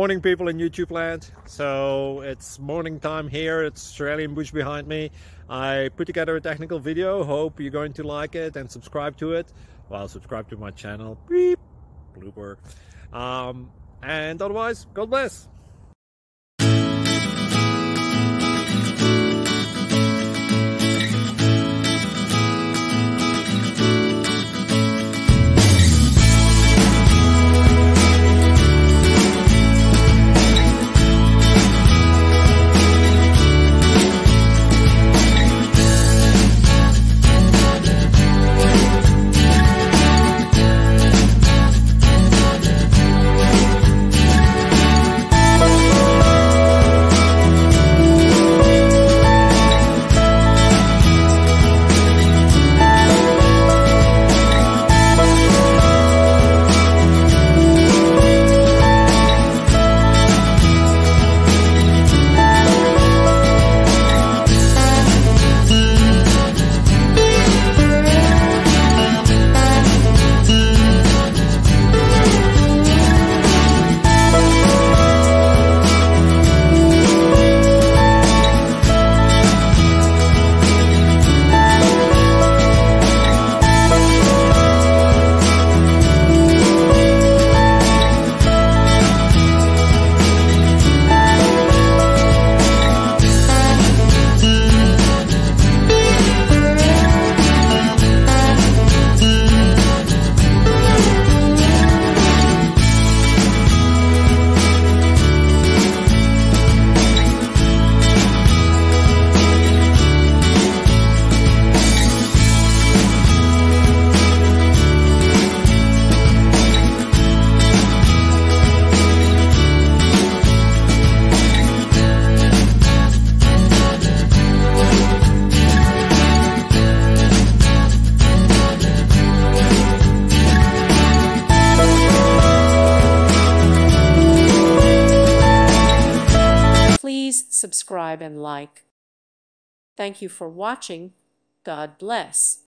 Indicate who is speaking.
Speaker 1: Morning, people in YouTube land. So it's morning time here. It's Australian bush behind me. I put together a technical video. Hope you're going to like it and subscribe to it. Well, subscribe to my channel. Beep. Blooper. And otherwise, God bless.
Speaker 2: Please subscribe and like. Thank you for watching. God bless.